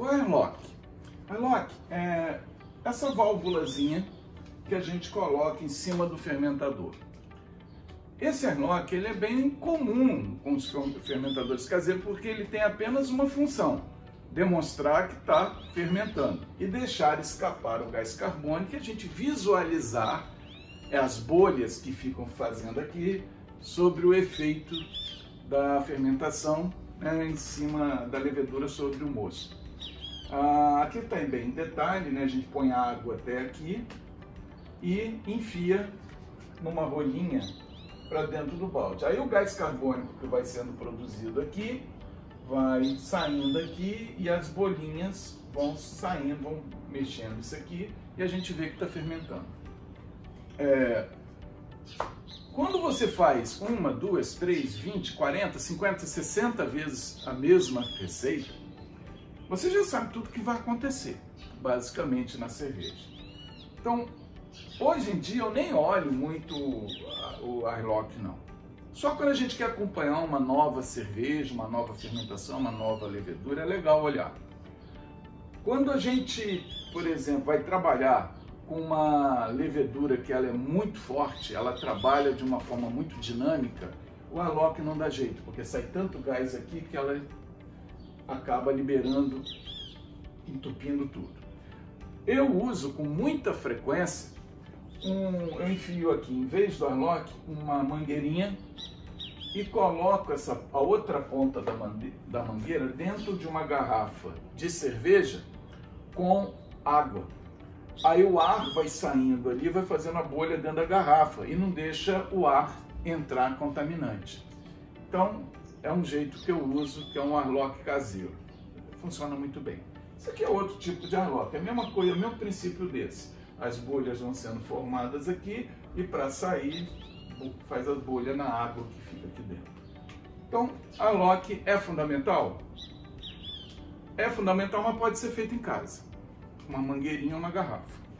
O airlock. Airlock é essa válvulazinha que a gente coloca em cima do fermentador. Esse airlock ele é bem comum com os fermentadores caseiros porque ele tem apenas uma função: demonstrar que está fermentando e deixar escapar o gás carbônico e a gente visualizar as bolhas que ficam fazendo aqui sobre o efeito da fermentação, né, em cima da levedura sobre o mosto. Aqui está bem em detalhe, né, a gente põe a água até aqui e enfia numa rolinha para dentro do balde. Aí o gás carbônico que vai sendo produzido aqui vai saindo aqui e as bolinhas vão saindo, vão mexendo isso aqui e a gente vê que está fermentando. Quando você faz 1, 2, 3, 20, 40, 50, 60 vezes a mesma receita, você já sabe tudo que vai acontecer, basicamente, na cerveja. Então, hoje em dia eu nem olho muito o airlock, não. Só quando a gente quer acompanhar uma nova cerveja, uma nova fermentação, uma nova levedura, é legal olhar. Quando a gente, por exemplo, vai trabalhar com uma levedura que ela é muito forte, ela trabalha de uma forma muito dinâmica, o airlock não dá jeito, porque sai tanto gás aqui que ela acaba liberando, entupindo tudo. Eu uso com muita frequência, eu enfio aqui, em vez do airlock, uma mangueirinha e coloco a outra ponta da mangueira dentro de uma garrafa de cerveja com água. Aí o ar vai saindo ali, vai fazendo a bolha dentro da garrafa e não deixa o ar entrar contaminante. Então, é um jeito que eu uso, que é um airlock caseiro. Funciona muito bem. Isso aqui é outro tipo de airlock, é a mesma coisa, é o mesmo princípio desse. As bolhas vão sendo formadas aqui e para sair, faz as bolhas na água que fica aqui dentro. Então, airlock é fundamental? É fundamental, mas pode ser feito em casa. Uma mangueirinha ou uma garrafa.